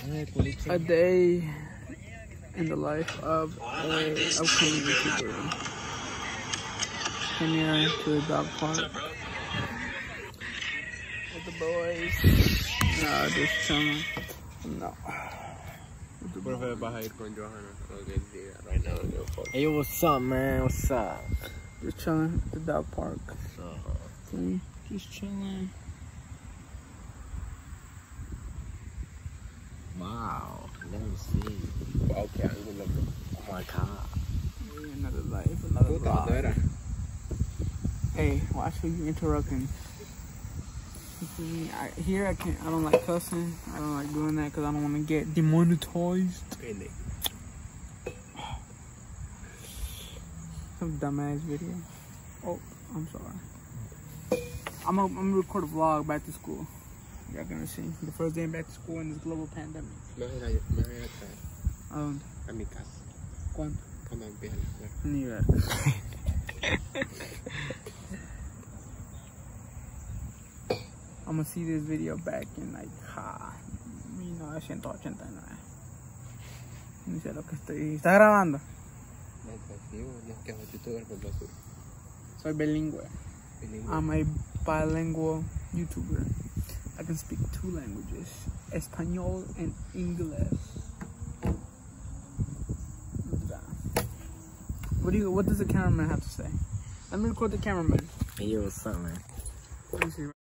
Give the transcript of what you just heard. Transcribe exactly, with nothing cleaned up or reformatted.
A day in the life of a upcoming YouTuber. Came here to the dog park with the boys. No, just chilling. No. Hey, what's up, man? What's up? Just chilling at the dog park. What's up? See? Just chilling. Wow. Let me see. Okay, I'm gonna look. Oh my god. Another life, another life. Hey, watch who you interrupting. I, here I can't. I don't like cussing. I don't like doing that because I don't want to get demonetized. Some dumbass video. Oh, I'm sorry. I'm gonna, I'm gonna record a vlog back to school. Y'all gonna see the first day back to school in this global pandemic. Um, A mi casa. ¿Cuánto? Cuando empieza. Ni ver. I'm gonna see this video back in like ah, mil novecientos ochenta y nueve. Ni sé lo que estoy. ¿Estás grabando? Soy bilingüe. I'm a bilingual YouTuber. I can speak two languages, Espanol and English. What do you? What does the cameraman have to say? Let me record the cameraman. Hey, what's up, man? Let me see.